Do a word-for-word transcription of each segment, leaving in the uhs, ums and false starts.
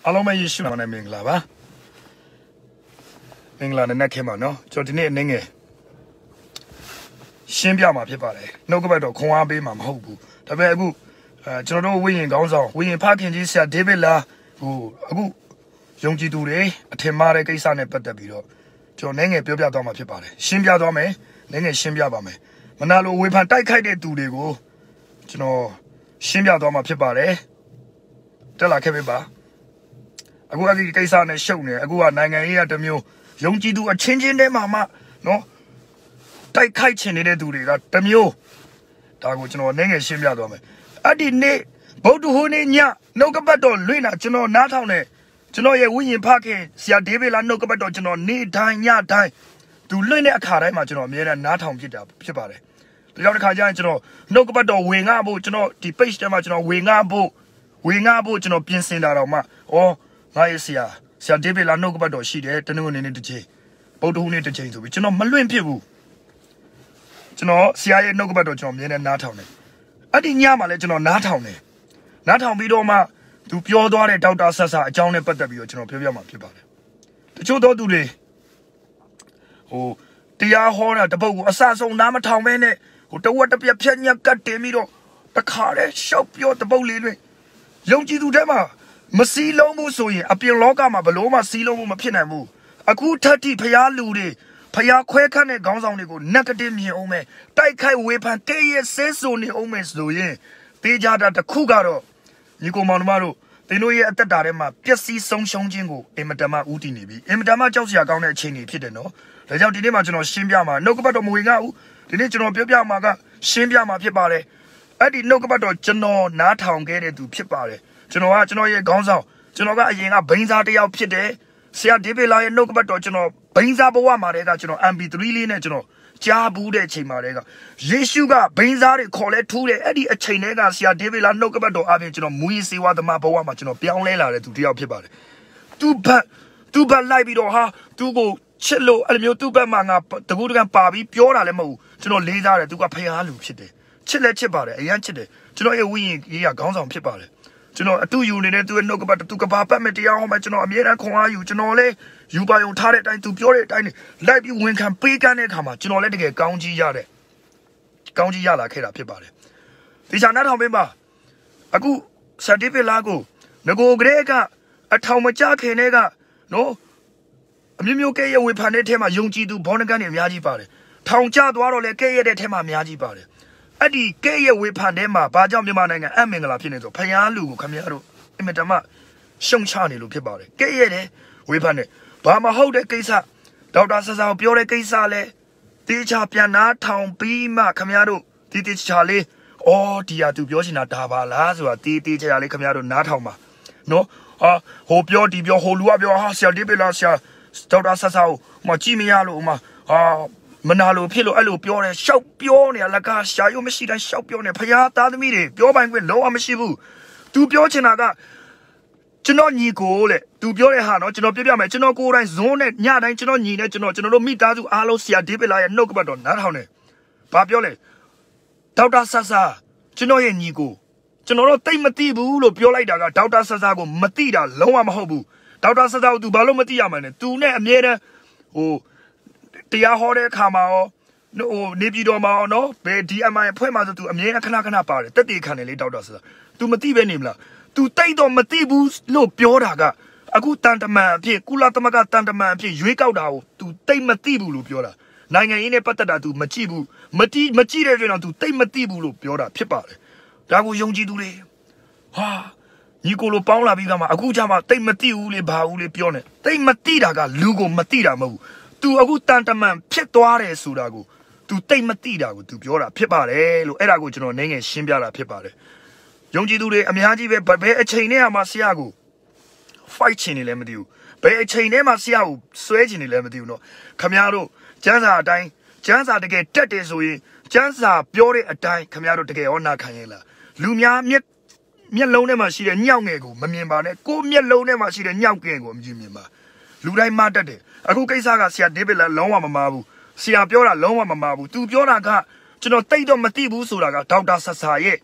အားလုံးပဲယေရှုနာမနဲ့မင်္ဂလာပါမင်္ဂလာနဲ့ခင်ပါနော်ကျွန်တော်ဒီနေ့အနေငယ်ရှင်းပြမှာဖြစ်ပါတယ်နှုတ်ကပတ်တော်ခွန်အားပေးမှာမဟုတ်ဘူးဒါပေမဲ့အခုအဲကျွန်တော်တို့ဝိညာဉ်ကောင်းဆောင်ဝိညာဉ်ဖခင်ကြီးဆရာဒေးဗစ်လာဟိုအခုယုံကြည်သူတွေအထင်မှားတဲ့ကိစ္စနဲ့ပတ်သက်ပြီးတော့ကျွန်တော်အနေငယ်ပြောပြသွားမှာဖြစ်ပါတယ်ရှင်းပြသွားမယ်အနေငယ်ရှင်းပြပါမယ်မနာလိုဝေဖန်တိုက်ခိုက်တဲ့သူတွေကိုကျွန်တော်ရှင်းပြသွားမှာဖြစ်ပါတယ်တက်လာခဲ့ပြီပါအခုအဒီကိစ္စနဲ့ရှုပ်နေအခုကနိုင်ငံရေးကတမျိုးယုံကြည်သူအချင်းချင်းတည်းမှာမှနော်တိုက်ခိုက်ချင်နေတဲ့သူတွေကတမျိုးဒါကိုကျွန်တော်အနေငယ်ရှင်းပြသွားမယ်အဲ့ဒီနေ့ဗုဒ္ဓဟူးနေ့ညနှုတ်ကပတ်တော်လွင့်တာကျွန်တော်နားထောင်နေကျွန်တော်ရဲ့ဝိညာဉ်ဖခင်ဆရာဒေးဗစ်လာနှုတ်ကပတ်တော်ကျွန်တော်နေ့တိုင်းညတိုင်းသူလွင့်တဲ့အခါတိုင်းမှာကျွန်တော်အမြဲတမ်းနားထောင်ဖြစ်တာဖြစ်ပါတယ်ဒါကြောင့်တစ်ခါကျရင်ကျွန်တော်နှုတ်ကပတ်တော်ဝင်ငါဖို့ကျွန်တော်ဒီ page ထဲမှာကျွန်တော်ဝင်ငါဖို့ဝင်ငါဖို့ကျွန်တော်ပြင်ဆင်တာတော့မှဩငါရဲ့ဆရာဆရာဒေးဗစ်လာနှုတ်ကပတ်တော်ရှိတယ်တနင်္ဂနွေနေ့တစ်ချိန်ဗုဒ္ဓဟူးနေ့တစ်ချိန်ဆိုပြီးကျွန်တော်မလွင့်ဖြစ်ဘူးကျွန်တော်ဆရာရဲ့နှုတ်ကပတ်တော်ကျွန်တော်အမြဲတမ်းနားထောင်တယ်အဲ့ဒီညမှာလည်းကျွန်တော်နားထောင်တယ်နားထောင်ပြီးတော့မှသူပြောသွားတဲ့ဒေါက်တာဆက်ဆာအကြောင်းနဲ့ပတ်သက်ပြီးတော့ကျွန်တော်ပြောပြမှာဖြစ်ပါတယ်တချို့သောသူတွေဟိုတရားဟောတာတပုတ်ကိုအစဆုံးနားမထောင်မဲနဲ့ဟိုတဝက်တစ်ပြက်ဖြက်ညက်ကတ်တင်ပြီးတော့တခါတည်းရှောက်ပြောတပုတ်လေးတွေယုံကြည်သူတွေမှာမစည်းလုံးဘူးဆိုရင်အပြင်လောကမှာဘလို့မှစည်းလုံးမှုမဖြစ်နိုင်ဘူးအခုထက်ထိဖျားလူတွေဖျားခွဲခတ်တဲ့ခေါင်းဆောင်တွေကို negative မြင်အောင်မယ်တိုက်ခိုက်ဝေဖန်ကဲ့ရဲ့ဆဲဆိုနေအောင်မယ်ဆိုရင်တေးကြတာတစ်ခုကတော့ညီကောင်မောင်နှမတို့သင်တို့ရဲ့အသက်တာထဲမှာပျက်စီးဆုံးရှုံးခြင်းကိုအင်မတန်မှဥတည်နေပြီအင်မတန်မှကြောက်စရာကောင်းတဲ့အခြေအနေဖြစ်တယ်နော်ဒါကြောင့်ဒီနေ့မှာကျွန်တော်ရှင်းပြမှာနှုတ်ကပတ်တော်မဝင်ငါဘူးဒီနေ့ကျွန်တော်ပြောပြမှာကရှင်းပြမှာဖြစ်ပါတယ်အဲ့ဒီနှုတ်ကပတ်တော်ကျွန်တော်နားထောင်ခဲ့တဲ့သူဖြစ်ပါတယ်ကျွန်တော်ကကျွန်တော်ရဲ့ခေါင်းဆောင်ကျွန်တော်ကအရင်ကဘိန်းစားတစ်ယောက်ဖြစ်တယ်ဆရာဒေးဗစ်လာရဲ့နှုတ်ကပတ်တော်ကျွန်တော်ဘိန်းစားဘဝမှာတည်းကကျွန်တော် M P three လေးနဲ့ကျွန်တော်ကြားဘူးတဲ့အချိန်မှာတည်းကယေရှုကဘိန်းစားတွေခေါ်လဲထူးတယ်အဲ့ဒီအချိန်တည်းကဆရာဒေးဗစ်လာနှုတ်ကပတ်တော်အပြင်ကျွန်တော်မူရေးစေဝါသမားဘဝမှာကျွန်တော်ပြောင်းလဲလာတဲ့သူတစ်ယောက်ဖြစ်ပါတယ်သူဘတ်သူဘတ်လိုက်ပြီးတော့ဟာသူကိုချစ်လို့အဲ့လိုမျိုးသူ့ဘက်မှာငါတကူတကန်ပါပြီးပြောတာလည်းမဟုတ်ဘူးကျွန်တော်လေးစားတယ်သူကဖျားလူဖြစ်တယ်ချစ်လဲချစ်ပါတယ်အရင်ချစ်တယ်ကျွန်တော်ရဲ့ဝိညာဉ်ကြီးကခေါင်းဆောင်ဖြစ်ပါတယ်ကျွန်တော်အတူယူနေတဲ့သူရဲ့နှုတ်ကပတ်သူကဘာပတ်မဲ့တရားဟောမှာကျွန်တော်အမြဲတမ်းခွန်အားယူကျွန်တော်လည်းယူပါယုံထားတဲ့အတိုင်းသူပြောတဲ့အတိုင်းလိုက်ပြီးဝန်ခံပေးကမ်းတဲ့အခါမှာကျွန်တော်လည်းတကယ်ကောင်းကြီးရတဲ့ကောင်းကြီးရလာခဲ့တာဖြစ်ပါတယ်ဒီချာနားထောင်ပေးပါအခုဆာဒေးဗစ်လာကိုငကိုကလေးကအထောင်မကျခင်တဲ့ကနော်အမျိုးမျိုးကဲ့ရဲ့ဝေဖန်တဲ့ထဲမှာယုံကြည်သူဘောနကန်တွေအများကြီးပါတယ်ထောင်ကျသွားတော့လည်းကဲ့ရဲ့တဲ့ထဲမှာအများကြီးပါတယ်အဲ့ဒီကဲ့ရဲ့ဝေဖန်ထဲမှာဘာကြောင့်မြန်မာနိုင်ငံအမင်္ဂလာဖြစ်နေဆိုဖျားလူကိုခင်ဗျားတို့အင်မတန်မှရှုံချနေလို့ဖြစ်ပါတယ်ကဲ့ရဲ့တဲ့ဝေဖန်တဲ့ဘာမဟုတ်တဲ့ကိစ္စဒေါက်တာဆဆာပြောတဲ့ကိစ္စလဲတေချာပြန်နာထောင်ပြီးမှခင်ဗျားတို့ဒီတေချာလေးအော်ဒီဟာသူပြောချင်တာဒါပါလားဆိုတာတေတေချာလေးခင်ဗျားတို့နားထောင်ပါနော်ဟာဟိုပြောဒီပြောဟိုလူကပြောဟာဆရာဒီပေလာဆရာဒေါက်တာဆဆာကိုမကြည့်မရလို့ဥမာဟာမနာလို့ဖြစ်လို့အဲ့လိုပြောတယ်ရှောက်ပြောနေလကရှာရုံမရှိတိုင်းရှောက်ပြောနေဖျားသားသမီးတွေပြောပိုင်ခွင့်လုံးဝမရှိဘူးသူပြောချင်တာကကျွန်တော်ညီကိုလေသူပြောတဲ့ဟာနော်ကျွန်တော်ပြပြမယ်ကျွန်တော်ကိုယ်တိုင်ဇွန်းနဲ့ညတိုင်းကျွန်တော်ညီနဲ့ကျွန်တော်ကျွန်တော်တို့မိသားစုအားလုံးဆရာဒေးဗစ်လာရဲ့နှုတ်ကပတ်တော်နားထောင်နေဘာပြောလဲဒေါက်တာဆဆာကျွန်တော်ရဲ့ညီကိုကျွန်တော်တို့တိတ်မသိဘူးလို့ပြောလိုက်တာကဒေါက်တာဆဆာကိုမသိတာလုံးဝမဟုတ်ဘူးဒေါက်တာဆဆာကို तू ဘာလို့မသိရမှာလဲ तू နဲ့အမြဲတမ်းဟိုတရားဟောတဲ့အခါမှာရောဟိုနေပြည်တော်မှာရောနော်ဘယ် D M I အဖွဲ့မှာဆို तू အမြဲတမ်းခဏခဏပါတယ်တက်တေခံတယ်လေဒေါက်တာဆဆာ तू မသိပဲနေမလား तू တိတ်တော့မသိဘူးလို့ပြောတာကအခုတန်တမန်အဖြစ်ကုလသမဂ္ဂတန်တမန်အဖြစ်ရွေးကောက်တာကို तू တိတ်မသိဘူးလို့ပြောတာနိုင်ငံရေးနဲ့ပတ်သက်တာ तू မကြည့်ဘူးမတိမကြည့်တဲ့အတွက်တော့ तू တိတ်မသိဘူးလို့ပြောတာဖြစ်ပါတယ်ဒါကိုယုံကြည်သူတွေဟာညီကိုလိုပေါင်းလာပြီးကမှအခုကျမှတိတ်မသိဘူးလေဘာဘူးလေပြောနေတိတ်မသိတာကလူကိုမသိတာမဟုတ်ဘူး तू အခုတန်တမန်ဖြစ်သွားတယ်ဆိုတာကို तू တိတ်မသိတာကို तू ပြောတာဖြစ်ပါတယ်လို့အဲ့ဒါကိုကျွန်တော်နည်းငယ်ရှင်းပြတာဖြစ်ပါတယ်ယုံကြည်သူတွေအများကြီးပဲဘယ်အချိန်နဲ့မှဆရာကို fight ချင်နေလဲမသိဘူးဘယ်အချိန်နဲ့မှဆရာကိုဆွဲချင်နေလဲမသိဘူးเนาะခမရတို့ကျမ်းစာအတိုင်းကျမ်းစာတကယ်တက်တယ်ဆိုရင်ကျမ်းစာပြောတဲ့အတိုင်းခမရတို့တကယ်ဟောနာခံရင်လားလူများမျက်မျက်လုံးထဲမှာရှိတဲ့ညောက်ငယ်ကိုမမြင်ပါနဲ့ကိုယ်မျက်လုံးထဲမှာရှိတဲ့ညောက်ငယ်ကိုမမြင်မြင်ပါလူတိုင်းမတတ်တယ်အခုကိစ္စကဆရာဒေးဗစ်လာလုံးဝမမာဘူးဆရာပြောတာလုံးဝမမာဘူးသူပြောတာကကျွန်တော်တိတ်တော့မသိဘူးဆိုတာကဒေါက်တာဆဆာရဲ့ဟ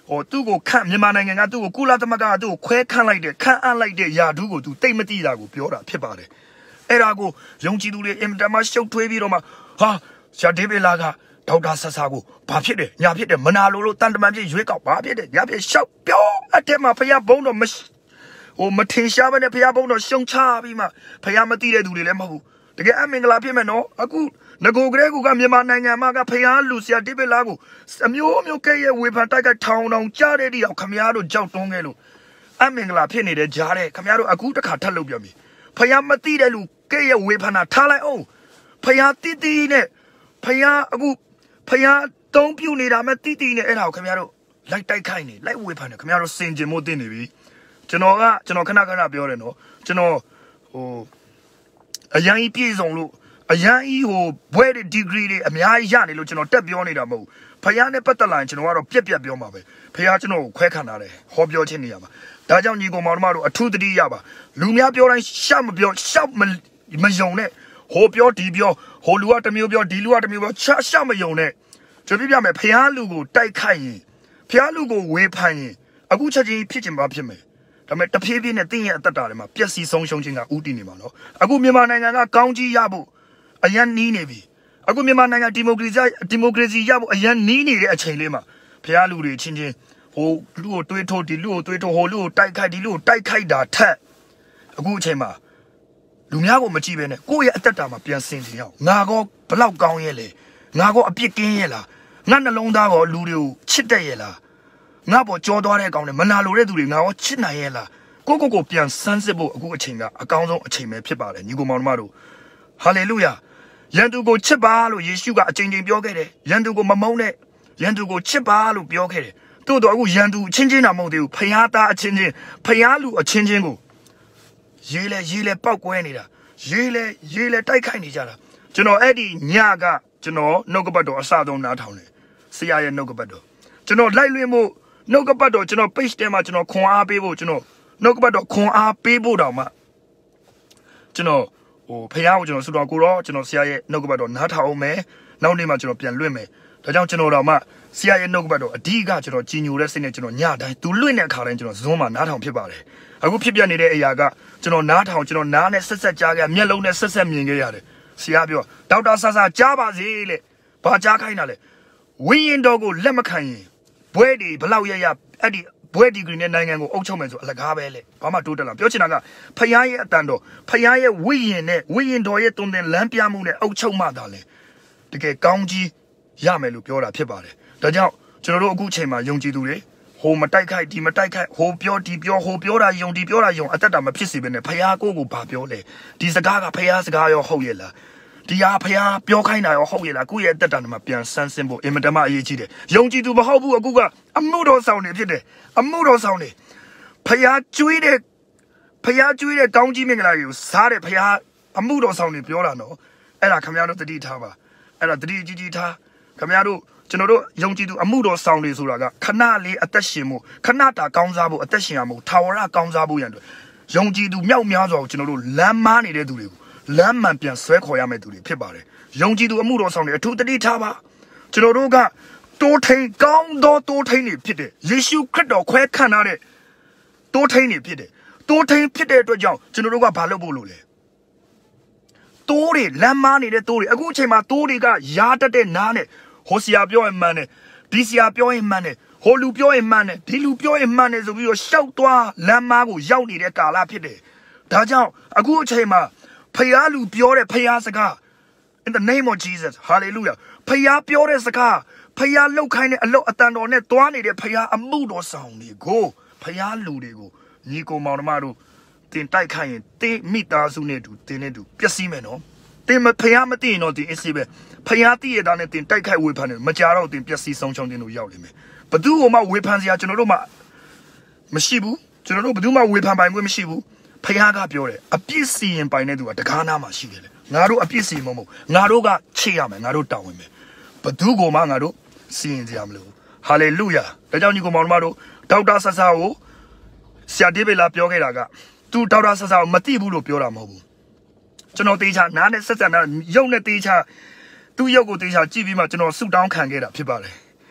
ဟောသူ့ကိုခန့်မြန်မာနိုင်ငံကသူ့ကိုကုလသမဂ္ဂကသူ့ကိုခွဲခန့်လိုက်တဲ့ခန့်အပ်လိုက်တဲ့ယာဒူးကိုသူတိတ်မတိတာကိုပြောတာဖြစ်ပါတယ်အဲ့ဒါကိုယုံကြည်သူတွေအင်တာမရှုပ်ထွေးပြီးတော့မှဟာဆရာဒေးဗစ်လာကဒေါက်တာဆဆာကိုဘာဖြစ်တယ်ညာဖြစ်တယ်မနာလိုလို့တန်တမန်ဖြစ်ရွေးကောက်ဘာဖြစ်တယ်ညာဖြစ်ရှောက်ပြောအတက်မှာဖျားဘုံတော့မဟိုမထင်ရှားဘဲနဲ့ဖျားဘုံတော့ရှုံချပြီးမှဖျားမသိတဲ့သူတွေလည်းမဟုတ်ဘူးတကယ်အမင်္ဂလာဖြစ်မယ်နော်အခုငကိုကလေးကမြန်မာနိုင်ငံမှာကဖျားလူဆရာဒေးဗစ်လာကိုအမျိုးမျိုးကဲ့ရဲ့ဝေဖန်တိုက်ကထောင်ထောင်ကြားတဲ့တိအောင်ခမည်းတော်ကြောက်တွန်းခဲ့လို့အမင်္ဂလာဖြစ်နေတဲ့ကြားတဲ့ခမည်းတော်အခုတစ်ခါထပ်လုပ်ပြန်ပြီဖျားမသိတဲ့လူကဲ့ရဲ့ဝေဖန်တာထားလိုက်အောင်ဖျားတိတိနဲ့ဖျားအခုဖျားတုံးပြူနေတာမဲ့တိတိနဲ့အဲ့ဒါကိုခင်ဗျားတို့လိုက်တိုက်ခိုက်နေလိုက်ဝေဖန်နေခင်ဗျားတို့စင်ကြင်မို့တင်နေပြီကျွန်တော်ကကျွန်တော်ခဏခဏပြောတယ်နော်ကျွန်တော်ဟိုအရန်ကြီးပြည့်စုံလို့အရန်ကြီးဟိုဘွဲတဲ့ degree တွေအများကြီးရနေလို့ကျွန်တော်တက်ပြောနေတာမဟုတ်ဖျားနဲ့ပတ်သက်လာရင်ကျွန်တော်ကတော့ပြက်ပြက်ပြောမှာပဲဖျားကျွန်တော်ကိုခွဲခံထားတယ်ဟောပြောချင်းနေရမှာဒါကြောင့်ညီကောင်မောင်တို့တို့အထူးသတိရပါလူများပြောတိုင်းရှောက်မပြောရှောက်မမယုံနဲ့ဟိုပြောဒီပြောဟိုလူကတစ်မျိုးပြောဒီလူကတစ်မျိုးပြောချရှောက်မယုံနဲ့ကျွန်တော်ပြပြမယ်ဖျားလူကိုတိုက်ခိုက်ရင်ဖျားလူကိုဝေဖန်ရင်အခုချက်ချင်းဖြစ်ချင်ပါဖြစ်မယ်ဒါပေမဲ့တဖြည်းဖြည်းနဲ့တင်းရဲ့အသက်တာတွေမှာပျက်စီးဆုံးရှုံးခြင်းကဥတည်နေမှာနော်အခုမြန်မာနိုင်ငံကကောင်းကြီးရဖို့အရန်နီးနေပြီအခုမြန်မာနိုင်ငံဒီမိုကရေစီဒီမိုကရေစီရဖို့အရန်နီးနေတဲ့အချိန်လေးမှာဖျားလူတွေချင်းချင်းဟိုလူကိုတွေးထိုးဒီလူကိုတွေးထိုးဟိုလူကိုတိုက်ခိုက်ဒီလူကိုတိုက်ခိုက်တာထက်အခုအချိန်မှာလူများကိုမကြည့်ပဲနဲ့ကိုယ့်ရဲ့အသက်တာမှာပြန်ဆင်ကြအောင်ငါကောဘလောက်ကောင်းရဲ့လဲငါကောအပြစ်ကင်းရဲ့လားငါနှလုံးသားကောလူတွေကိုချစ်တတ်ရဲ့လားငါပေါ်ကြောသွားတဲ့ကောင်တွေမနာလိုတဲ့သူတွေငါရောချစ်နိုင်ရဲ့လားကိုကိုကိုပြန်စမ်းစစ်ဖို့အခုအချိန်ကအကောင်းဆုံးအချိန်ပဲဖြစ်ပါတယ်ညီကောင်မောင်တို့ဟာလေလုယာယန်သူကိုချစ်ပါလို့ယေရှုကအချိန်ချင်းပြောခဲ့တယ်ယန်သူကိုမမုန်းနဲ့ယန်သူကိုချစ်ပါလို့ပြောခဲ့တယ်တို့တော့အခုယန်သူအချင်းချင်းတာမဟုတ်သေးဘူးဖျားသားအချင်းချင်းဖျားလူအချင်းချင်းကိုရေးလဲရေးလဲပောက်ကွဲနေတာရေးလဲရေးလဲတိုက်ခိုက်နေကြတာကျွန်တော်အဲ့ဒီညကကျွန်တော်နှုတ်ကပတ်တော်အစဆုံးနားထောင်တယ်ဆရာရဲ့နှုတ်ကပတ်တော်ကျွန်တော်လိုက်လွှင့်ဖို့နှုတ်ကပတ်တော်ကျွန်တော် page ထဲမှာကျွန်တော်ခွန်အားပေးဖို့ကျွန်တော်နှုတ်ကပတ်တော်ခွန်အားပေးဖို့တောင်မှကျွန်တော်ဟိုဖះကိုကျွန်တော်ဆူတော်ကိုတော့ကျွန်တော်ဆရာရဲ့နှုတ်ကပတ်တော်နားထောင်အောင်မယ်နောက်နေ့မှကျွန်တော်ပြန်လွှင့်မယ်ဒါကြောင့်ကျွန်တော်တော့မှဆရာရဲ့နှုတ်ကပတ်တော်အဓိကကျွန်တော်ကြီးညိုတဲ့စိတ်နဲ့ကျွန်တော်ညတိုင်းသူလွှင့်တဲ့အခါတိုင်းကျွန်တော်ဇွန်းမှာနားထောင်ဖြစ်ပါတယ်အခုဖြစ်ပြနေတဲ့အရာကကျွန်တော်နားထောင်ကျွန်တော်နားနဲ့ဆက်ဆက်ကြားခဲ့မျက်လုံးနဲ့ဆက်ဆက်မြင်ခဲ့ရတယ်ဆရာပြောဒေါက်တာဆာဆာကြားပါစေလေဘာကြားခိုင်းတာလဲဝိညာဉ်တော်ကိုလက်မခံရင်ဘွဲဒီဘလောက်ရရအဲ့ဒီဘွဲဒီဂရီနဲ့နိုင်ငံကိုအုပ်ချုပ်မယ်ဆိုအလကားပဲလေဘာမှတိုးတက်လာပြောချင်တာကဖခင်ရဲ့အတန်တော်ဖခင်ရဲ့ဝိညာဉ်နဲ့ဝိညာဉ်တော်ရဲ့တုံတင်လမ်းပြမှုနဲ့အုပ်ချုပ်မှသာလေတကယ်ကောင်းကြီးရမယ်လို့ပြောတာဖြစ်ပါတယ်ဒါကြောင့်ကျွန်တော်တို့အခုချိန်မှာယုံကြည်သူတွေဟိုမတိုက်ခိုက်ဒီမတိုက်ခိုက်ဟိုပြောဒီပြောဟိုပြောတာယုံဒီပြောတာယုံအသက်တာမဖြစ်စေဘဲနဲ့ဖခင်ကိုကိုဘာပြောလဲဒီစကားကဖခင်စကားရောဟုတ်ရဲ့လားဒီဟာဖခင်ပြောခိုင်းတာရောဟုတ်ရဲ့လားကိုယ့်ရဲ့အသက်တာမှာပြန်ဆန်းစင်းဖို့အင်မတန်မှအရေးကြီးတယ်ယုံကြည်သူမဟုတ်ဘူးအခုကအမှုတော်ဆောင်နေဖြစ်တယ်အမှုတော်ဆောင်နေဖခင်ကျွေးတဲ့ဖခင်ကျွေးတဲ့ကောင်းကြီးမင်္ဂလာတွေကိုစားတဲ့ဖခင်အမှုတော်ဆောင်နေပြောတာနော်အဲ့ဒါခင်ဗျားတို့တတိထားပါအဲ့ဒါတတိကြီးကြီးထားခင်ဗျားတို့ကျွန်တော်တို့ယုံကြည်သူအမှုတော်ဆောင်နေဆိုတာကခဏလေးအသက်ရှင်မှုခဏတာကောင်းစားဖို့အသက်ရှင်ရမှုထာဝရကောင်းစားဖို့ရန်အတွက်ယုံကြည်သူမြောက်များစွာကိုကျွန်တော်တို့လမ်းမားနေတဲ့သူတွေကိုလမ်းမှန်ပြန်ဆွဲခေါ်ရမယ့်သူတွေဖြစ်ပါတယ်ယုံကြည်သူအမှုတော်ဆောင်တွေအထူးတတိထားပါကျွန်တော်တို့ကတိုးထိန်ကောင်းသောတိုးထိန်တွေဖြစ်တယ်ယေရှုခရစ်တော်ခွဲခံထားတဲ့တိုးထိန်တွေဖြစ်တယ်တိုးထိန်ဖြစ်တဲ့အတွက်ကြောင့်ကျွန်တော်တို့ကဘာလုပ်ဖို့လို့လဲတိုးတွေလမ်းမားနေတဲ့တိုးတွေအခုအချိန်မှာတိုးတွေကရားတတ်တဲ့နားနဲ့ဟိုဆရာပြောရင်မှန်တယ်ဒီဆရာပြောရင်မှန်တယ်ဟိုလူပြောရင်မှန်တယ်ဒီလူပြောရင်မှန်တယ်ဆိုပြီးတော့ရှောက်သွားလမ်းမားကိုရောက်နေတဲ့ကာလဖြစ်တယ်ဒါကြောင့်အခုအချိန်မှာဖယားလူပြောတဲ့ဖယားစကား in the name of Jesus hallelujah ဖယားပြောတဲ့စကားဖယားလောက်ခိုင်းတဲ့အလုပ်အတန်တော်နဲ့တွားနေတဲ့ဖယားအမှုတော်ဆောင်တွေကိုဖယားလူတွေကိုညီကိုမောင်နှမတို့တင်တိုက်ခိုင်းရင်တင်းမိသားစုနဲ့တူတင်းနဲ့တူပျက်စီးမယ်နော်တင်မဖယားမသိရင်တော့တင်အစ်စီပဲဖယားသိရတာနဲ့တင်တိုက်ခိုက်ဝေဖန်တယ်မကြတော့တင်ပျက်စီးဆုံးရှုံးတင်လို့ရောက်နေမယ်ဘသူ့ကိုမှဝေဖန်စရာကျွန်တော်တို့မှမရှိဘူးကျွန်တော်တို့ဘသူမှဝေဖန်ပိုင်ခွင့်မရှိဘူးဖယားကပြောတယ်အပြစ်စီရင်ပိုင်တဲ့သူကတကားနာမှာရှိတယ်လေငါတို့အပြစ်စီမမဟုတ်ငါတို့ကချေရမယ်ငါတို့တောင်းဝင်မယ်ဘသူ့ကိုမှငါတို့စီရင်ကြရမလို့ဟာလေလုယာဒါကြောင့်ညီကောင်မောင်တို့ဒေါက်တာဆဆာကိုဆရာဒေးဗစ်လာပြောခဲ့တာကသူဒေါက်တာဆဆာကိုမသိဘူးလို့ပြောတာမဟုတ်ဘူးကျွန်တော်တေချာနားနဲ့ဆက်ဆက်နားရုပ်နဲ့တေချာသူ့ရုပ်ကိုတေချာကြည့်ပြီးမှကျွန်တော်ဆူတောင်းခံခဲ့တာဖြစ်ပါတယ်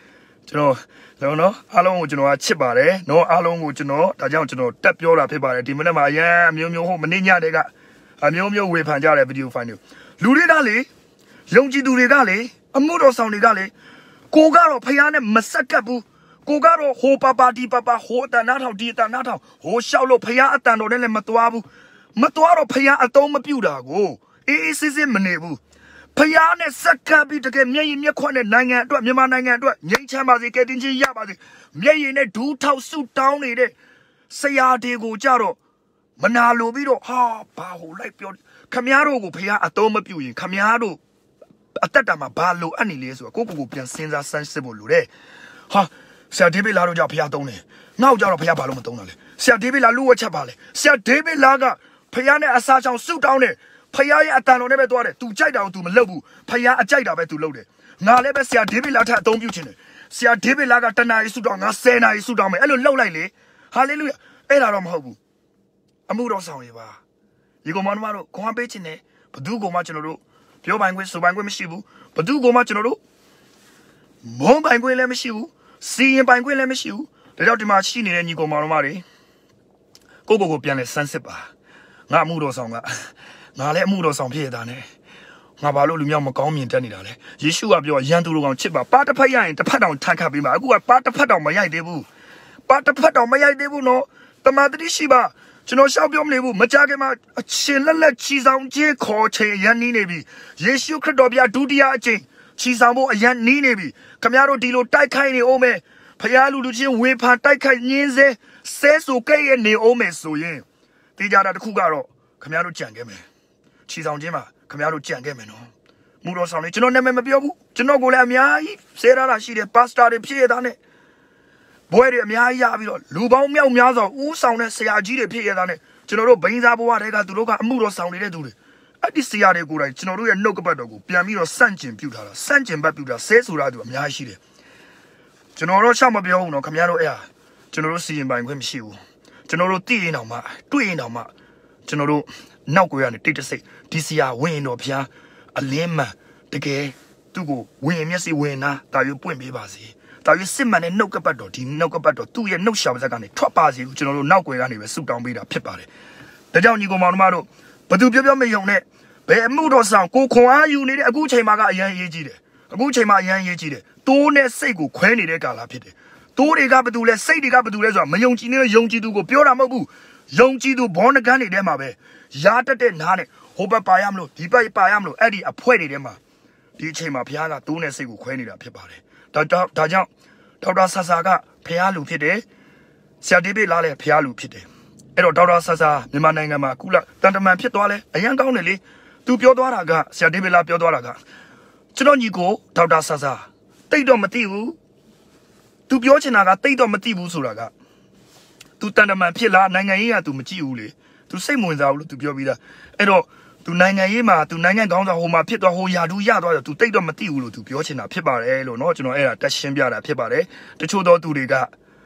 ကျွန်တော်နော်အားလုံးကိုကျွန်တော်ကချစ်ပါတယ်နော်အားလုံးကိုကျွန်တော်ဒါကြောင့်ကျွန်တော်တက်ပြောတာဖြစ်ပါတယ်ဒီမနေ့မှာအရန်အမျိုးမျိုးဟုတ်မနေ့ညတည်းကအမျိုးမျိုးဝေဖန်ကြတဲ့ဗီဒီယိုဖိုင်တွေလူတွေကလေယုံကြည်သူတွေကလေအမှုတော်ဆောင်တွေကလေကိုကတော့ဖះနဲ့မဆက်ကပ်ဘူးကိုကတော့ဟိုပါပါဒီပါပါဟိုအတန်နာထောင်ဒီအတန်နာထောင်ဟိုရှောက်လို့ဖះအတန်တော်နဲ့လည်းမသွားဘူးမသွားတော့ဖះအတုံးမပြူတာကိုအေးအေးစစ်စစ်မနေဘူးဖះနဲ့စက္ကပ်ပြီးတကယ်မျက်ရည်မျက်ခွက်နဲ့နိုင်ငံအတွက်မြန်မာနိုင်ငံအတွက်ငြိမ်းချမ်းပါစေကဲတင်ချင်းရပါစေမျက်ရည်နဲ့ဒူးထောက်ဆူတောင်းနေတဲ့ဆရာတွေကိုကြတော့မနာလိုပြီးတော့ဟာဘာဟိုလိုက်ပြောခမည်းတော်ကိုဖះအတုံးမပြူရင်ခမည်းတော်အသက်တာမှာဘာလိုအပ်နေလဲဆိုတော့ကိုကိုကိုပြန်စဉ်းစားဆန်းစစ်ဖို့လိုတယ်ဟာဆရာဒေးဗစ်လာတို့ကြောင့်ဖះတုံးတယ်နောက်ကြတော့ဖះဘာလို့မတုံးတာလဲဆရာဒေးဗစ်လာလူဝက်ချက်ပါလဲဆရာဒေးဗစ်လာကဖះနဲ့အစာချောင်ဆူတောင်းတယ်ဖះရဲ့အတန်တော်နဲ့ပဲသွားတယ်။ तू ကြိုက်တာကို तू မလုပ်ဘူး။ဖះအကြိုက်တာပဲ तू လုပ်တယ်။ငါလည်းပဲဆရာဒေးဗစ်လာထက်အသုံးပြုချင်တယ်။ဆရာဒေးဗစ်လာကတနာရီဆုတောင်းငါဆယ်နာရီဆုတောင်းမယ်။အဲ့လိုလှုပ်လိုက်လေ။ဟာလေလုယာ။အဲ့ဒါတော့မဟုတ်ဘူး။အမှုတော်ဆောင်ရပါ။ဒီကောင်မတို့ခွန်အားပေးချင်တယ်။ဘသူကောင်မှကျွန်တော်တို့ပြောပိုင်ခွင့်ဆိုပိုင်ခွင့်မရှိဘူး။ဘသူကောင်မှကျွန်တော်တို့မုန်းပိုင်ခွင့်လည်းမရှိဘူး။စီရင်ပိုင်ခွင့်လည်းမရှိဘူး။ဒါကြောင့်ဒီမှာရှိနေတဲ့ညီကောင်မတို့တွေကိုကိုကိုပြန်လဲစမ်းစစ်ပါ။ငါအမှုတော်ဆောင်ကငါလည်းအမှုတော်ဆောင်ဖြစ်ရတာနဲ့ငါဘာလို့လူမျိုးမကောင်းမြင်တတ်နေတာလဲယေရှုကပြောရန်သူလူကောင်ချစ်ပါပါတစ်ဖက်ရရင်တစ်ဖက်တောင်ထန်ခတ်ပေးပါအခုကပါတစ်ဖက်တောင်မရိုက်သေးဘူးပါတစ်ဖက်တောင်မရိုက်သေးဘူးနော်တမန်တတိရှိပါကျွန်တော်ရှောက်ပြောမနေဘူးမကြခင်မှာအရှင်လက်လက်ချီဆောင်ခြင်းခေါ်ချိန်ရန်နီးနေပြီယေရှုခရစ်တော်ဗျာဒုတိယအကျင့်ချီဆောင်ဖို့အရန်နီးနေပြီခမရတို့ဒီလိုတိုက်ခိုက်နေအောင်မယ်ဖျားလူလူချင်းဝေဖန်တိုက်ခိုက်ညင်းစေဆဲဆိုကဲ့ရဲ့နေအောင်မယ်ဆိုရင်တေးကြတာတစ်ခုကတော့ခမရတို့ကြံခဲ့မယ်ချီဆောင်ခြင်းမှာခမရတို့ကြံခဲ့မယ်နော်မူတော်ဆောင်လေးကျွန်တော်နာမည်မပြောဘူးကျွန်တော်ကိုလည်းအများကြီးဆဲရတာရှိတယ်ပါစတာတွေဖြစ်ရတာနဲ့ဘွဲတွေအများကြီးရပြီးတော့လူပေါင်းမြောက်များစွာဦးဆောင်တဲ့ဆရာကြီးတွေဖြစ်ရတာနဲ့ကျွန်တော်တို့ဘိန်းစားဘဝတွေကသူတို့ကအမှုတော်ဆောင်နေတဲ့သူတွေအဲ့ဒီဆရာတွေကိုယ်တိုင်ကျွန်တော်တို့ရဲ့နှုတ်ကပတ်တော်ကိုပြန်ပြီးတော့စန့်ကျင်ပြုထားတာစန့်ကျင်ဘတ်ပြုတာဆဲဆိုတာသူအများကြီးရှိတယ်ကျွန်တော်တို့ရှောက်မပြောဘူးနော်ခမရတို့အဲ့ဟာကျွန်တော်တို့စီရင်ပိုင်ခွင့်မရှိဘူးကျွန်တော်တို့သိရင်တောင်မှတွေ့ရင်တောင်မှကျွန်တော်တို့နောက်ကိုရနေတိတ်တဆိတ်ဒီစီယာဝင်တော်ဖျားအလင်းမှန်တကယ်သူ့ကိုဝင်မျက်စိဝင်နာတာယူပွင့်ပေးပါစေတာယူစစ်မှန်တဲ့နှုတ်ကပတ်တော်ဒီနှုတ်ကပတ်တော်သူ့ရဲ့နှုတ်ရှာပါဇက်ကနေထွက်ပါစေလို့ကျွန်တော်တို့နောက်ကိုရနေပဲဆုတောင်းပေးတာဖြစ်ပါတယ်ဒါကြောင့်ညီကောင်မောင်တို့ဘသူပြောပြောမယုံနဲ့ဘယ်အမှုတော်ဆောင်ကိုခွန်အားယူနေတဲ့အခုချိန်မှာကအရန်ရေးကြီးတယ်အခုချိန်မှာအရန်ရေးကြီးတယ်တိုးနဲ့စိတ်ကိုခွဲနေတဲ့ကာလဖြစ်တယ်တိုးတွေကဘသူလဲစိတ်တွေကဘသူလဲဆိုတာမယုံကြည်နေတဲ့ယုံကြည်သူကိုပြောတာမဟုတ်ဘူးယုံကြည်သူဘောနကန်းတွေထဲမှာပဲရာတက်တဲ့နားနဲ့ဟိုဘက်ပါရမလို့ဒီဘက်ပါရမလို့အဲ့ဒီအဖွဲတွေထဲမှာဒီအချိန်မှာဘုရားကတိုးနဲ့စိတ်ကိုခွဲနေတာဖြစ်ပါတယ်ဒါဒါကြောင့်ဒေါက်တာဆာဆာကဘုရားလူဖြစ်တယ်ဆရာဒေးဗစ်လာလည်းဘုရားလူဖြစ်တယ်အဲ့တော့ဒေါက်တာဆာဆာမြန်မာနိုင်ငံမှာကုလတန်တမန်ဖြစ်သွားလဲအရန်ကောင်းတယ်လေသူပြောသွားတာကဆရာဒေးဗစ်လာပြောသွားတာကကျွန်တော်ညီကိုဒေါက်တာဆာဆာတိတ်တော့မသိဘူးသူပြောချင်တာကတိတ်တော့မသိဘူးဆိုတာကသူတန်တမန်ဖြစ်လားနိုင်ငံရေးကသူမကြည့်ဘူးလေသူစိတ်ဝင်စားဘူးလို့သူပြောပြီးသားအဲ့တော့သူနိုင်ငံရေးမှာသူနိုင်ငံကောင်းဆောင်ဟိုမှာဖြစ်သွားဟိုယာတူရသွားတယ်သူတိတ်တော့မသိဘူးလို့သူပြောချင်တာဖြစ်ပါတယ်လို့เนาะကျွန်တော်အဲ့ဒါတက်ရှင်းပြတာဖြစ်ပါတယ်တချို့သောသူတွေက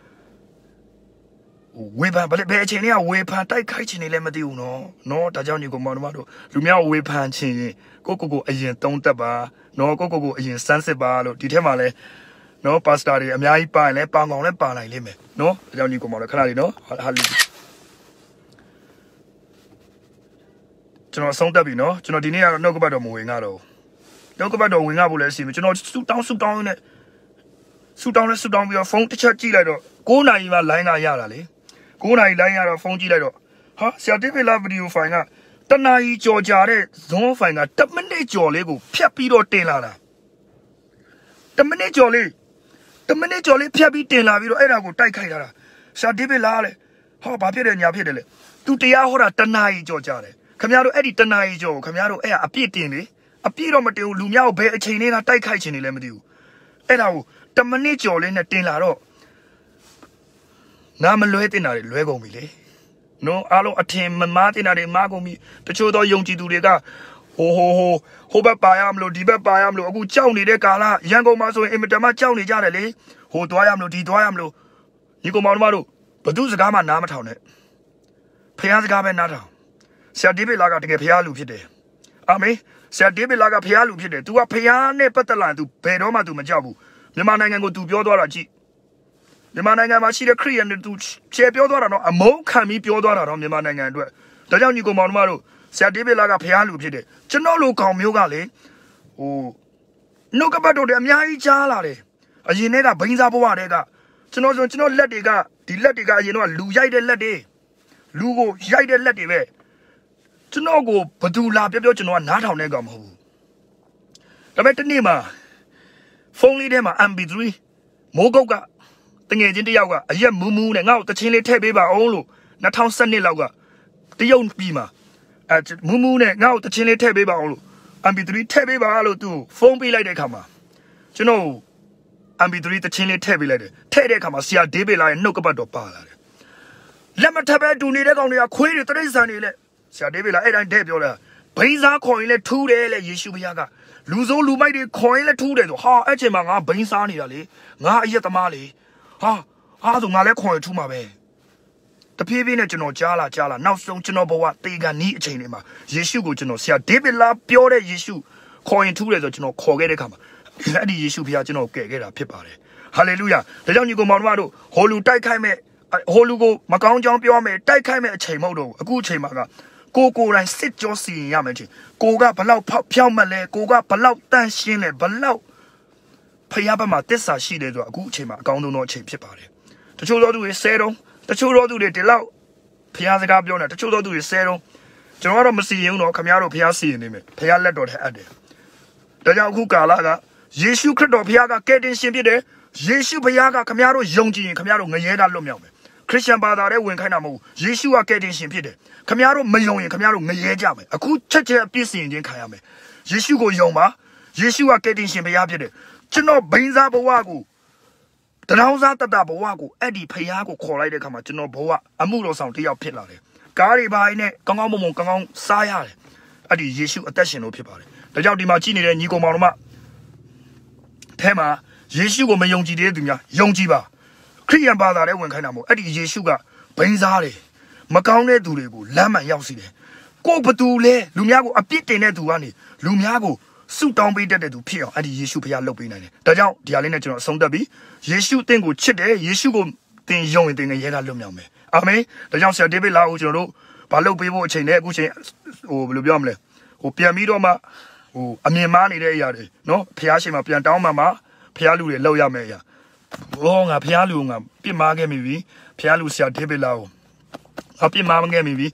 ဝေဖန်ဘယ်ဘယ်အချိန်လေးကဝေဖန်တိုက်ခိုက်ချင်နေလဲမသိဘူးเนาะเนาะဒါကြောင့်ညီကောင်မောင်တို့လူမျိုးဝေဖန်ချင်ရင်ကိုကိုကိုအရင်တုံးတက်ပါเนาะကိုကိုကိုအရင်စမ်းစစ်ပါလို့ဒီထဲမှာလဲเนาะပါစတာတွေအများကြီးပါရင်လဲပေါင်ကောင်လဲပါနိုင်လိမ့်မယ်เนาะဒါကြောင့်ညီကောင်မောင်တို့ခဏလေးเนาะဟာလူကျွန်တော်ဆုံးသက်ပြီနော်ကျွန်တော်ဒီနေ့ကတော့နှုတ်ကပတ်တော်မဝင်ကြတော့နှုတ်ကပတ်တော်ဝင်ကြဖို့လည်းရှိပြီကျွန်တော်ဆူတောင်းဆူတောင်းနဲ့ဆူတောင်းနဲ့ဆူတောင်းပြီးတော့ဖုန်းတစ်ချက်ကြည့်လိုက်တော့၉နာရီမှလိုင်းကရတာလေ၉နာရီလိုင်းရတော့ဖုန်းကြည့်လိုက်တော့ဟာဆရာဒေးဗစ်လာဗီဒီယိုဖိုင်ကတနာရီကြော်ကြာတဲ့ဇွန်ဖိုင်ကတစ်မိနစ်ကျော်လေးကိုဖြတ်ပြီးတော့တင်လာတာတစ်မိနစ်ကျော်လေးတစ်မိနစ်ကျော်လေးဖြတ်ပြီးတင်လာပြီးတော့အဲ့ဒါကိုတိုက်ခိုက်လာတာဆရာဒေးဗစ်လာလေဟောဘာဖြစ်တယ်ညာဖြစ်တယ်လေသူတရားဟောတာတနာရီကြော်ကြာတယ်ခမရတို့အဲ့ဒီတနာရီကျော်ခမရတို့အဲ့အပြည့်တင်လေအပြည့်တော့မတင်ဘူးလူများကိုဘယ်အချိန်လေးကတိုက်ခိုက်ချင်နေလဲမသိဘူးအဲ့ဒါကိုတမိနစ်ကျော်လေးနဲ့တင်လာတော့ငါမလွဲတင်တာတွေလွဲကုန်ပြီလေနော်အားလုံးအထင်မမားတင်တာတွေမားကုန်ပြီတချို့သောယုံကြည်သူတွေကဟိုဟိုဟိုဟိုဘက်ပါရမလို့ဒီဘက်ပါရမလို့အခုကြောက်နေတဲ့ကာလရန်ကုန်မှာဆိုရင်အင်မတန်မှကြောက်နေကြတယ်လေဟိုသွားရမလို့ဒီသွားရမလို့ညီကောင်မောင်တို့ဘသူစကားမှနားမထောင်နဲ့ဖျားစကားပဲနားထောင်ဆရာဒေးဗစ်လာကတကယ်ဖျားလူဖြစ်တယ်အာမင်ဆရာဒေးဗစ်လာကဖျားလူဖြစ်တယ် तू ကဖျားနဲ့ပတ်သက်လာ तू ဘယ်တော့မှ तू မကြောက်ဘူးမြန်မာနိုင်ငံကိုသူပြောသွားတာကြည့်မြန်မာနိုင်ငံမှာရှိတဲ့ခရီးယန်တွေသူချေပြောသွားတာတော့အမုန်းခံပြီးပြောသွားတာတော့မြန်မာနိုင်ငံအတွက်ဒါကြောင့်ညီကောင်မောင်တို့ဆရာဒေးဗစ်လာကဖျားလူဖြစ်တယ်ကျွန်တော်လိုကောင်မျိုးကလေဟိုနှုတ်ကပတ်တော်တွေအများကြီးကြားလာတယ်အရင်တည်းကဘိန်းစားဘဝတည်းကကျွန်တော်ဆိုကျွန်တော်လက်တွေကဒီလက်တွေကအရင်တော့လူရိုက်တဲ့လက်တွေလူကိုရိုက်တဲ့လက်တွေပဲကျွန်တော်ကိုဘသူလာပြောပြောကျွန်တော်ကနားထောင်နေကောင်မဟုတ်ဘူးဒါပေမဲ့တနေ့မှာဖုန်းလေးထဲမှာ M P three မိုးကုတ်ကတငယ်ချင်းတယောက်ကအရက်မူးမူးနဲ့ငါ့ကိုတချင်းလေးထည့်ပေးပါအောင်လို့၂၀၁၂လောက်ကတရုတ်ပြည်မှာအဲမူးမူးနဲ့ငါ့ကိုတချင်းလေးထည့်ပေးပါအောင်လို့ M P three ထည့်ပေးပါလို့သူဖုန်းပေးလိုက်တဲ့အခါမှာကျွန်တော် M P three တချင်းလေးထည့်ပေးလိုက်တယ်ထည့်တဲ့အခါမှာဆရာဒေးဗစ်လာရဲ့နှုတ်ကပတ်တော်ပါလာတယ်လက်မထပ်ပဲတူနေတဲ့ကောင်တွေကခွေးတွေတရိတ်ဆန်တွေလက်ဆရာဒေးဗစ်လာအဲ့တိုင်းတဲ့ပြောလာဘိန်းစားခေါ်ရင်လည်းထူးတယ်လေယေရှုဘုရားကလူစိုးလူမိုက်တွေခေါ်ရင်လည်းထူးတယ်ဆိုဟာအဲ့ချိန်မှာငါဘိန်းစားနေတာလေငါအရက်သမားလေဟာဟာဆိုငါလည်းခေါ်ရင်ထူးမှာပဲတဖြည်းဖြည်းနဲ့ကျွန်တော်ကြားလာကြားလာနောက်ဆုံးကျွန်တော်ဘဝတေကန်နီးအချိန်တွေမှာယေရှုကိုကျွန်တော်ဆရာဒေးဗစ်လာပြောတဲ့ယေရှုခေါ်ရင်ထူးတယ်ဆိုကျွန်တော်ခေါ်ခဲ့တဲ့အခါမှာအဲ့ဒီယေရှုဘုရားကျွန်တော်ကယ်ခဲ့တာဖြစ်ပါတယ်ဟာလေလုယာဒါကြောင့်ညီကောင်မောင်တို့ဟိုလူတိုက်ခိုက်မဲ့ဟိုလူကိုမကောင်းကြောင်းပြောမယ်တိုက်ခိုက်မဲ့အချိန်မဟုတ်တော့ဘူးအခုအချိန်မှာကကိုကိုတိုင်းစစ်ကြောစီရင်ရမယ်ချင်းကိုကဘလောက်ဖောက်ဖြောက်မှလဲကိုကဘလောက်တန့်ရှင်းလဲဘလောက်ဖျားဘက်မှာတစ္ဆာရှိတယ်ဆိုတော့အခုအချိန်မှာအကောင်းဆုံးသောအချိန်ဖြစ်ပါတယ်တချို့သောသူတွေဆဲတော့တချို့သောသူတွေဒီလောက်ဖျားစကားပြောနေတချို့သောသူတွေဆဲတော့ကျွန်တော်ကတော့မစီရင်ဘူးတော့ခင်ဗျားတို့ဖျားစီရင်နေမယ်ဖျားလက်တော်ထဲအပ်တယ်ဒါကြောင့်အခုကာလကယေရှုခရစ်တော်ဖျားကကယ်တင်ရှင်ဖြစ်တယ်ယေရှုဖျားကခင်ဗျားတို့ယုံကြည်ရင်ခင်ဗျားတို့ငရဲတာလွတ်မြောက်မယ်ခရစ်ယာန်ဘာသာရဲ့ဝင်ခိုင်းတာမဟုတ်ဘူးယေရှုကကယ်တင်ရှင်ဖြစ်တယ်ခင်ဗျားတို့မယုံရင်ခင်ဗျားတို့ငရဲကြမယ်အခုချက်ချက်အပြစ်စီရင်ခြင်းခံရမယ်ယေရှုကိုယုံပါယေရှုကကယ်တင်ရှင်ဘုရားဖြစ်တယ်ကျွန်တော်ဘိန်းစားဘဝကိုတရောင်းစားတတဘဝကိုအဲ့ဒီဖျားကိုခေါ်လိုက်တဲ့အခါမှာကျွန်တော်ဘဝအမှုတော်ဆောင်တစ်ယောက်ဖြစ်လာတယ်ကားတွေပိုင်းနဲ့ကောင်းကောင်းမွန်မွန်ကောင်းကောင်းစားရတယ်အဲ့ဒီယေရှုအသက်ရှင်လို့ဖြစ်ပါတယ်ဒါကြောင့်ဒီမှာကြည်နေတဲ့ညီကောင်မောင်တို့မထဲမှာယေရှုကိုမယုံကြည်တဲ့သူများယုံကြည်ပါခရစ်ယာန်ဘာသာနဲ့ဝင်ခိုင်းတာမဟုတ်အဲ့ဒီယေရှုကဘိန်းစားတယ်မကောင်းတဲ့သူတွေကိုလမ်းမှန်ရောက်စီတယ်ကိုဘသူလဲလူများကိုအပြစ်တင်တဲ့သူကနေလူများကိုဆုတောင်းပေးတတ်တဲ့သူဖြစ်အောင်အဲ့ဒီယေရှုဖခင်လုပ်ပေးနိုင်တယ်ဒါကြောင့်ဒီဟာလေးနဲ့ကျွန်တော်အဆုံးသတ်ပြီးယေရှုတင့်ကိုချစ်တယ်ယေရှုကိုတင်ယုံရင်တင်ငရဲကလွတ်မြောက်မယ်အာမင်ဒါကြောင့်ဆရာဒေးဗစ်လာကိုကျွန်တော်တို့ဘာလုပ်ပေးဖို့အချိန်နဲ့အခုချိန်ဟိုဘယ်လိုပြောမလဲဟိုပြန်ပြီးတော့မှဟိုအမြင်မားနေတဲ့အရာတွေနော်ဖခင်ရှင်မှာပြန်တောင်းမှမှဖခင်လူတွေလောက်ရမယ်အရာဟောငါဖခင်လူကငါပြစ်မှားခဲ့မိပြီဖခင်လူဆရာဒေးဗစ်လာကိုအပြစ်မှားမခဲ့မိပြီ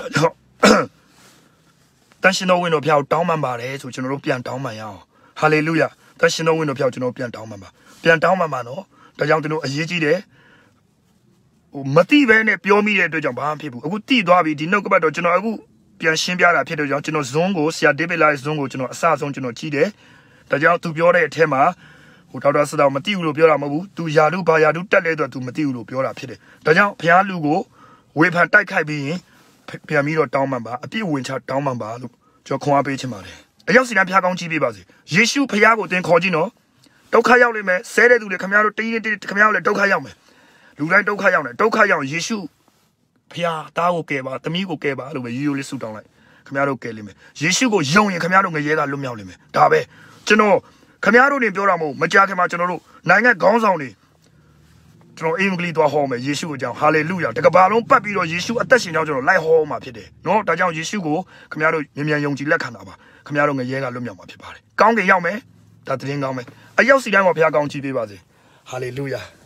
တန်ရှင်တော်ဝင်တော်ဖျောက်တောင်းမှန်ပါတယ်ဆိုကျွန်တော်တို့ပြန်တောင်းမှန်ရအောင်ဟာလေလုယာတန်ရှင်တော်ဝင်တော်ဖျောက်ကျွန်တော်ပြန်တောင်းမှန်ပါပြန်တောင်းမှန်ပါနော်ဒါကြောင့်ကျွန်တော်အရေးကြီးတယ်ဟိုမတိပဲနဲ့ပြောမိတဲ့အတွက်ကြောင့်ဘာမှဖြစ်ဘူးအခုတိသွားပြီဒီနှုတ်ကပတ်တော်ကျွန်တော်အခုပြန်ရှင်းပြတာဖြစ်တဲ့ကြောင့်ကျွန်တော်ဇွန်းကိုဆရာဒေးဗစ်လာရဲ့ဇွန်းကိုကျွန်တော်အစဆုံးကျွန်တော်ကြည့်တယ်ဒါကြောင့်သူပြောတဲ့အထက်မှာဟိုဒေါက်တာစတောင်မတိဘူးလို့ပြောတာမဟုတ်ဘူးသူယာတုဘာယာတုတက်လဲဆိုတော့သူမတိဘူးလို့ပြောတာဖြစ်တယ်ဒါကြောင့်ဘုရားလူကိုဝေဖန်တိုက်ခိုက်ပြီးရင်ပြန်ပြီးတော့တောင်းမှန်ပါအပြည့်ဝင်ချတောင်းမှန်ပါလို့ကျွန်တော်ခွန်အားပေးချင်ပါတယ်အရောက်စီတိုင်းဖျားကောင်းကြီးပေးပါစေယေရှုဖျားကိုသင်ခေါ်ကြည့်နော်ဒုက္ခရောက်လိမ့်မယ်ဆဲတဲ့သူတွေခင်ဗျားတို့တင်းတင်းတင်းခင်ဗျားတို့လည်းဒုက္ခရောက်မယ်လူတိုင်းဒုက္ခရောက်တယ်ဒုက္ခရောက်ယေရှုဖျားသားကိုကယ်ပါသမီးကိုကယ်ပါလို့ပဲရိုးရိုးလေးဆုတောင်းလိုက်ခင်ဗျားတို့ကယ်လိမ့်မယ်ယေရှုကိုယုံရင်ခင်ဗျားတို့ငရဲကလွတ်မြောက်လိမ့်မယ်ဒါပဲကျွန်တော်ခင်ဗျားတို့နေပြောတာမဟုတ်မကြားခင်မှာကျွန်တော်တို့နိုင်ငံခေါင်းဆောင်တွေကျွန်တော်အင်္ဂလိပ်သွားဟောမယ်ယေရှုကိုကြောင့်ဟာလေလုယာတကဘာလုံးပတ်ပြီးတော့ယေရှုအသက်ရှင်ကြောင်းကျွန်တော်လိုက်ဟောမှာဖြစ်တယ်နော်ဒါကြောင့်ယေရှုကိုခင်ဗျားတို့မြန်မြန်ယုံကြည်လက်ခံတာပါခင်ဗျားတို့ငရဲကလွတ်မြောက်မှာဖြစ်ပါတယ်ကောင်းကင်ရောက်မယ်ဒါသတင်းကောင်းမယ်အရောက်စီတိုင်းမှာဘုရားကောင်းချီးပေးပါစေဟာလေလုယာ